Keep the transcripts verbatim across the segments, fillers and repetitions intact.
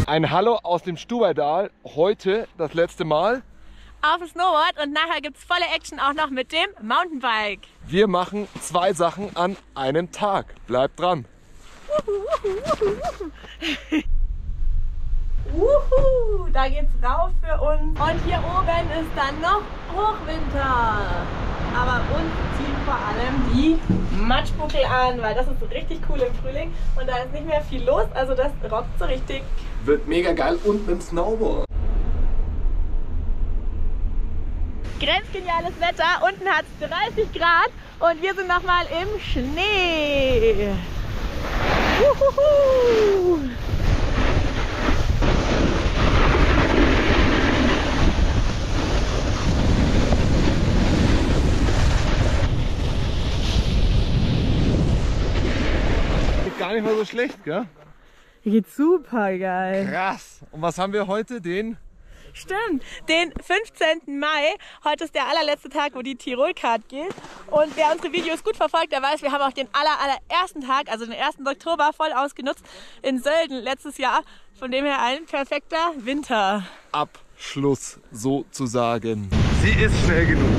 Ein Hallo aus dem Stubaidal. Heute das letzte Mal auf dem Snowboard und nachher gibt es volle Action auch noch mit dem Mountainbike. Wir machen zwei Sachen an einem Tag. Bleibt dran. Wuhu, da geht's rauf für uns. Und hier oben ist dann noch Hochwinter. Aber uns ziehen vor allem die Matschbuckel an, weil das ist so richtig cool im Frühling und da ist nicht mehr viel los, also das rockt so richtig. Wird mega geil und mit dem Snowboard. Grenzgeniales Wetter, unten hat es dreißig Grad und wir sind nochmal im Schnee. Uhuhu. Gar nicht mal so schlecht, gell? Hier geht's super geil. Krass. Und was haben wir heute? Den? Stimmt, den fünfzehnten Mai. Heute ist der allerletzte Tag, wo die Tirol-Card geht. Und wer unsere Videos gut verfolgt, der weiß, wir haben auch den aller, allerersten Tag, also den ersten Oktober, voll ausgenutzt in Sölden letztes Jahr. Von dem her ein perfekter Winter. Abschluss sozusagen. Sie ist schnell genug.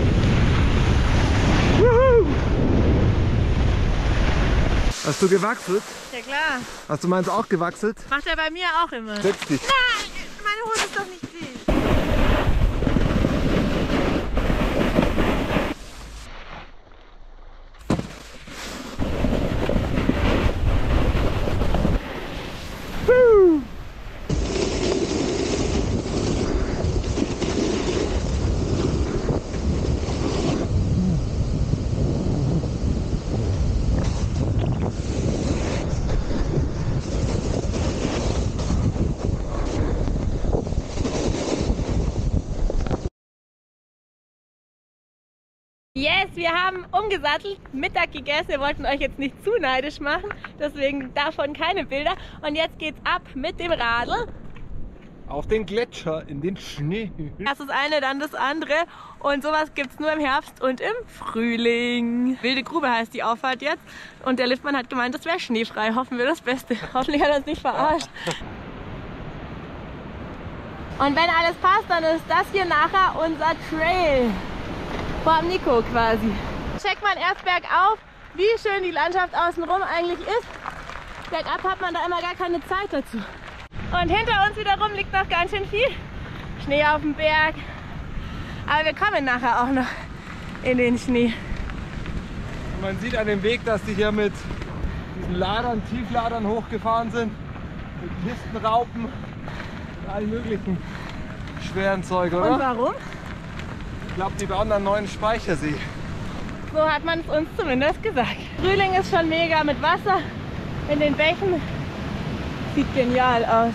Woohoo! Hast du gewachselt? Ja klar. Hast du meins auch gewachselt? Macht er bei mir auch immer. Setz dich. Nein, meine Hose ist doch nicht dicht. Yes, wir haben umgesattelt, Mittag gegessen. Wir wollten euch jetzt nicht zu neidisch machen, deswegen davon keine Bilder. Und jetzt geht's ab mit dem Radl. Auf den Gletscher, in den Schnee. Erst das eine, dann das andere. Und sowas gibt's nur im Herbst und im Frühling. Wilde Grube heißt die Auffahrt jetzt. Und der Liftmann hat gemeint, das wäre schneefrei. Hoffen wir das Beste. Hoffentlich hat er uns nicht verarscht. Und wenn alles passt, dann ist das hier nachher unser Trail. Vor dem Nico quasi. Checkt man erst bergauf, wie schön die Landschaft außenrum eigentlich ist. Bergab hat man da immer gar keine Zeit dazu. Und hinter uns wiederum liegt noch ganz schön viel Schnee auf dem Berg. Aber wir kommen nachher auch noch in den Schnee. Und man sieht an dem Weg, dass die hier mit diesen Ladern, Tiefladern hochgefahren sind. Mit Pistenraupen und allen möglichen schweren Zeug, oder? Und warum? Ich glaube, die bauen einen neuen Speichersee. So hat man es uns zumindest gesagt. Frühling ist schon mega mit Wasser in den Bächen. Sieht genial aus.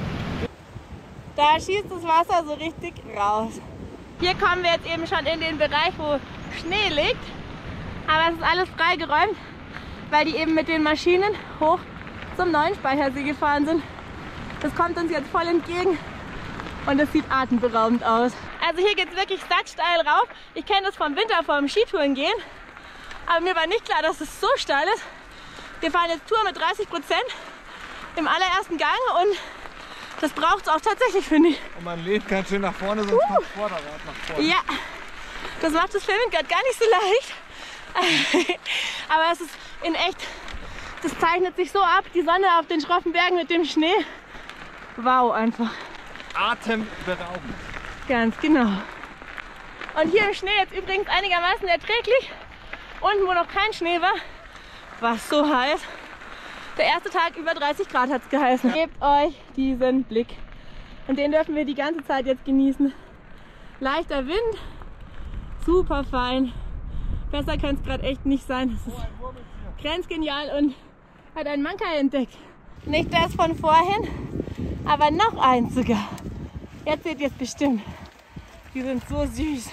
Da schießt das Wasser so richtig raus. Hier kommen wir jetzt eben schon in den Bereich, wo Schnee liegt. Aber es ist alles freigeräumt, weil die eben mit den Maschinen hoch zum neuen Speichersee gefahren sind. Das kommt uns jetzt voll entgegen und es sieht atemberaubend aus. Also hier geht es wirklich sacksteil rauf. Ich kenne das vom Winter, vom Skitouren gehen. Aber mir war nicht klar, dass es so steil ist. Wir fahren jetzt Tour mit dreißig Prozent im allerersten Gang und das braucht es auch tatsächlich, finde ich. Und man lehnt ganz schön nach vorne, sonst uh. kommt das Vorderrad nach vorne. Ja, das macht das Filmen gerade gar nicht so leicht. Aber es ist in echt, das zeichnet sich so ab, die Sonne auf den schroffen Bergen mit dem Schnee. Wow, einfach. Atemberaubend. Ganz genau. Und hier im Schnee jetzt übrigens einigermaßen erträglich. Unten, wo noch kein Schnee war, war es so heiß. Der erste Tag über dreißig Grad hat es geheißen. Gebt euch diesen Blick. Und den dürfen wir die ganze Zeit jetzt genießen. Leichter Wind, super fein. Besser kann es gerade echt nicht sein. Das ist grenzgenial und hat einen Mankai entdeckt. Nicht das von vorhin, aber noch eins sogar. Jetzt seht ihr es bestimmt. Die sind so süß.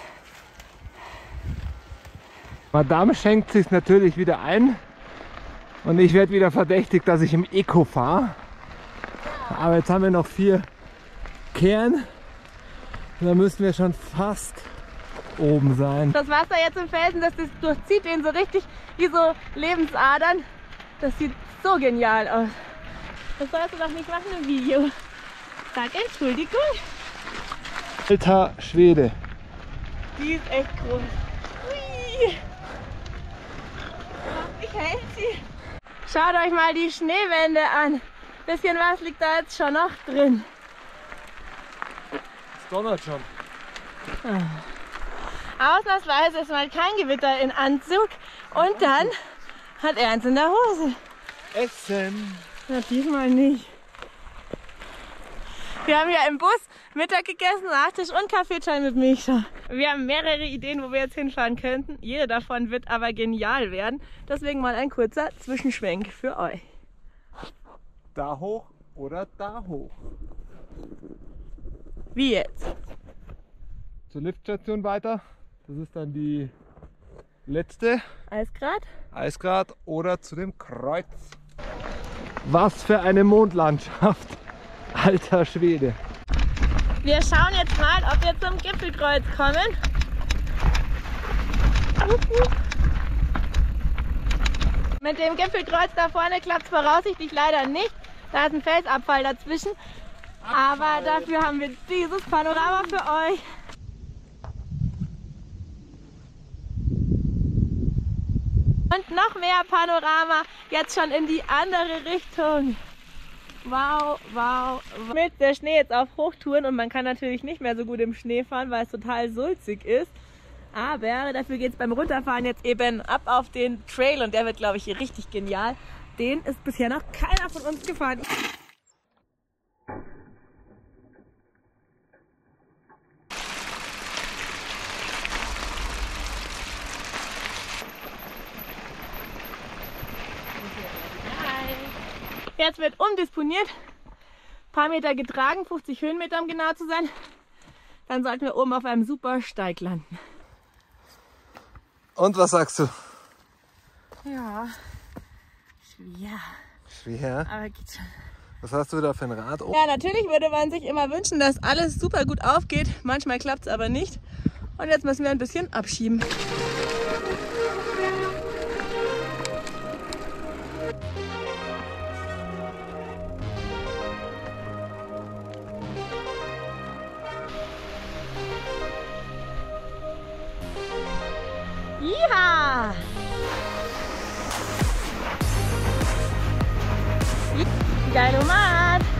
Madame schenkt sich natürlich wieder ein und ich werde wieder verdächtigt, dass ich im Eco fahre. Aber jetzt haben wir noch vier Kern und da müssen wir schon fast oben sein. Das Wasser jetzt im Felsen, das, das durchzieht ihn so richtig wie so Lebensadern. Das sieht so genial aus. Das sollst du doch nicht machen im Video. Sag Entschuldigung. Alter Schwede. Die ist echt groß. Ui. Ich hält sie. Schaut euch mal die Schneewände an. Bisschen was liegt da jetzt schon noch drin. Es donnert schon. Ausnahmsweise ist mal kein Gewitter in Anzug und dann hat er eins in der Hose. Essen. Na, diesmal nicht. Wir haben ja im Bus Mittag gegessen, Nachtisch und Kaffeechai mit Micha. Wir haben mehrere Ideen, wo wir jetzt hinfahren könnten. Jede davon wird aber genial werden. Deswegen mal ein kurzer Zwischenschwenk für euch. Da hoch oder da hoch? Wie jetzt? Zur Liftstation weiter. Das ist dann die letzte. Eisgrad? Eisgrad oder zu dem Kreuz. Was für eine Mondlandschaft. Alter Schwede. Wir schauen jetzt mal, ob wir zum Gipfelkreuz kommen. Mit dem Gipfelkreuz da vorne klappt es voraussichtlich leider nicht. Da ist ein Felsabfall dazwischen. Aber dafür haben wir dieses Panorama für euch. Und noch mehr Panorama, jetzt schon in die andere Richtung. Wow, wow, wow. Mit der Schnee jetzt auf Hochtouren und man kann natürlich nicht mehr so gut im Schnee fahren, weil es total sulzig ist. Aber dafür geht es beim Runterfahren jetzt eben ab auf den Trail und der wird, glaube ich, hier richtig genial. Den ist bisher noch keiner von uns gefahren. Jetzt wird umdisponiert, ein paar Meter getragen, fünfzig Höhenmeter um genau zu sein. Dann sollten wir oben auf einem super Steig landen. Und was sagst du? Ja, schwer. Schwer. Aber geht schon. Was hast du da für ein Rad? Oh. Ja, natürlich würde man sich immer wünschen, dass alles super gut aufgeht. Manchmal klappt es aber nicht. Und jetzt müssen wir ein bisschen abschieben. Ja! Geilomat!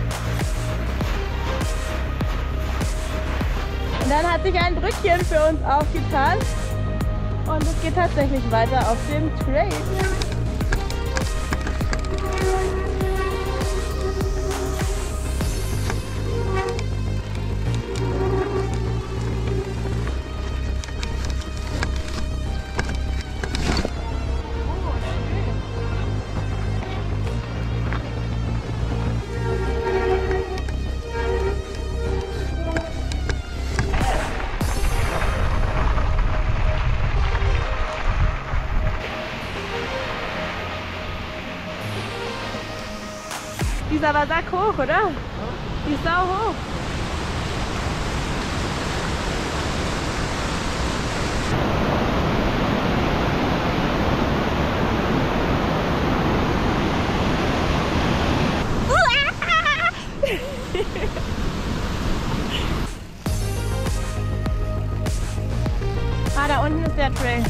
Und dann hat sich ein Brückchen für uns aufgetan und es geht tatsächlich weiter auf dem Trail. Die ist aber sack hoch, oder? Die ist sau hoch. Ah, da unten ist der Trail.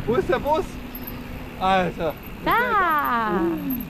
Wo ist der Bus? Alter. Da!